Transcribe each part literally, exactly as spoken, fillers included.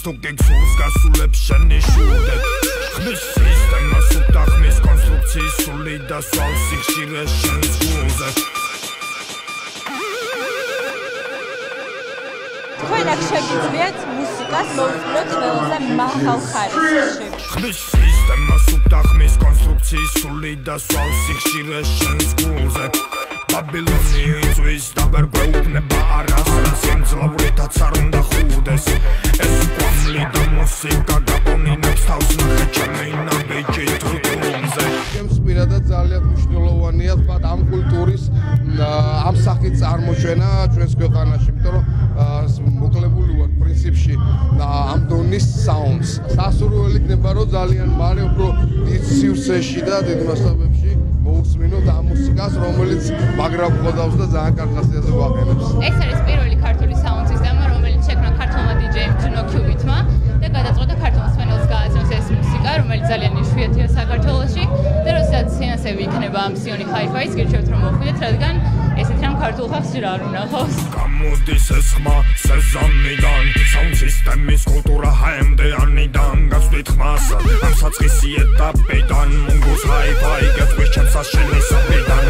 თუ გიგსურს გასულებს შენი შუდე ხმის სისტემას უტახმის კონსტრუქციის სული და სვავს სიხშირეს შენს გულზე თქვენ აქ შეგიძლიათ მუსიკას მოუწოდოთ ყველაზე მაღალ ხარისხში ხმის სისტემას უტახმის კონსტრუქციის სული და სვავს სიხშირეს შენს გულზე Babyloni იწვის დაბერგვეუბნება არასდროს სიმძლავრითაც არ უნდა ხუდეს ეს კვამლი და მუსიკა გაპონინებს თავს ნახე ჩემი ნაბიჯი თრთულზე ჩემს პირადად ძალიან მნიშვნელოვანია თქვა ამ კულტურის ამ სახის წარმოჩენა ჩვენს ქვეყანაში იმიტომ რომ მოკლებული ვარ პრინციპში ამ დონის საუნდს სასურველი იქნება რომ ძალიან მალე უფრო დიდ სივრცეში და დიდ მასშტაბებში მოусმინოთ ამ მუსიკას, რომელიც მაგრა გყოდავს და ძალიან კარგ ხასიათზე გვაყენებს. ეს არის პირველი ქართული საუნდ სისტემა, რომელიც შექმნა ქართულმა დიჯეიმ ჯუნო კიუბიტმა და გადაწყვეტა ქართულ მსმენელს გააცნოს ეს მუსიკა, რომელიც ძალიან იშვიათია საქართველოში და როდესაც სეანსები იქნება ამ სიონი ჰაი-ფაის, გირჩევთ რომ მოხვიდეთ, რადგან ესეთ რამ ქართულ ხალხს ჯერ არ უნახავს. გამოდის ეს ხმა სეზონიდან, საუნდ სისტემის კულტურა ჰაემდეანიდან, გაცვით ხმას ამ საწყისი ეტაპიდან, მუნგოს ჰაი-ფაი გეტყვის ჩემს საშენი საფიდან.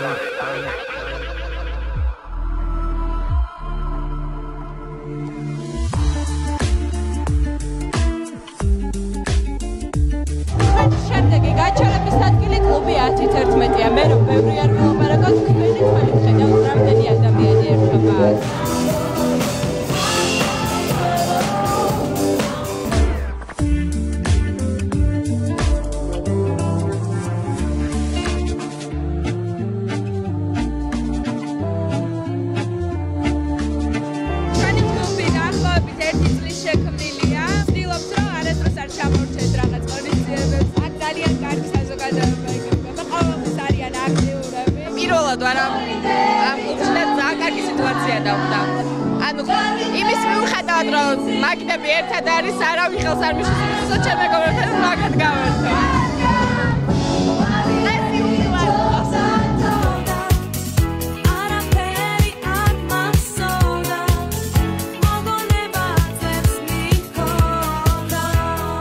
შემდეგი გაჩერების ადგილი კლუბი ათი თერთმეტია. მე რომ ბევრი არ ვილაპარაკოთ, თქვენი თვალით ხედავთ რამდენი ადამიანი ერთობა აქ. ჩვენი კლუბი დაახლოებით ერთი წლის შექმნილია. ვცდილობთ რომ არასდროს არ ჩამორჩეთ რაღაც ღონისძიებებს. აქ ძალიან კარგი საზოგადოება იქნება. ყოველთვის არიან აქტიურები. პირველად ვარ ამ ამ კლუბში და ძალიან კარგი სიტუაცია დავხვდა. ანუ იმის მიუხედავად რომ მაგნები ერთად არის, არავინ ხელს არ მიშლის იმისთვის, რომ ჩემ მეგობრებთან მაგად გავერთო.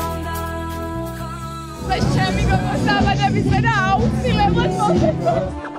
ჩემი გოგო საბადების მერე აუცილებლად მომეწონა.